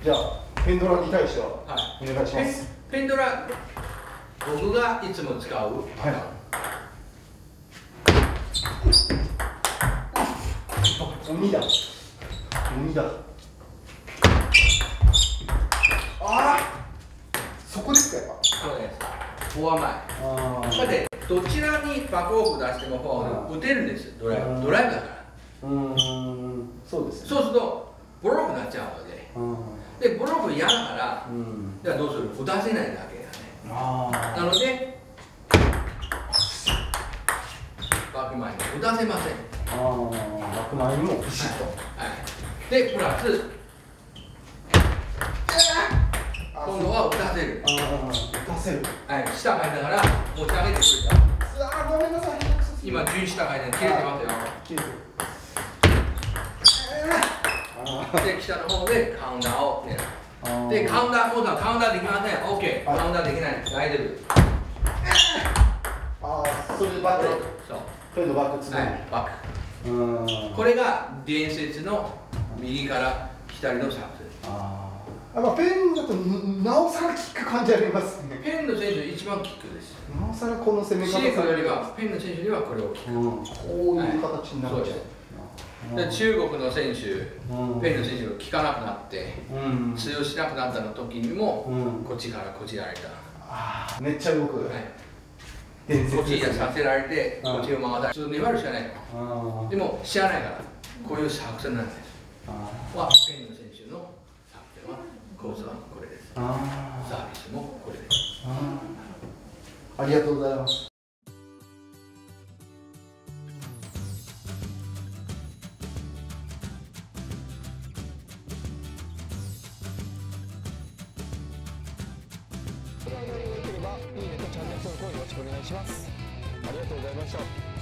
じゃあペンドラに対してはお願いします。 ペンドラ、僕がいつも使う。 はい。鬼だ。鬼だ。ああ。そこですかやっぱ。 そうです。フォア前。だってどちらにバックオフ出してもフォア打てるんです。ドライブだから。 そうですね。 そうするとブロックになっちゃうので。でブロック嫌だから、じゃあどうする？打たせないだけだね。なのでバック前に打たせません。 バック前にもビシッと。 でプラス今度は打たせる。 打たせる。 はい、下入りながら持ち上げてくるから。 ごめんなさい。 今順下回転切れてますよ。 切れてる。 で下の方でカウンターを狙う。でカウンター今度はカウンターできません。OK。カウンターできない。大丈夫。 それでバック。 そう。 それでバックつなぐ。 バック。これが伝説の右から左のサーブ。 ペンだとなおさらキック感じありますね。 ペンの選手一番キックです。 なおさらこの攻め方シークよりはペンの選手にはこれをキック。 こういう形になっちゃう。 で中国の選手、ペンの選手が効かなくなって、通用しなくなったの時にも、こっちからこちられた。 めっちゃ動く。 こっちにさせられて、こっちを回った。普通粘るしかないの。でも、知らないから、こういう作戦なんです。は、ペンの選手の作戦は、コースはこれです。サービスもこれです。 ありがとうございます。 よければいいねとチャンネル登録をよろしくお願いします。ありがとうございました。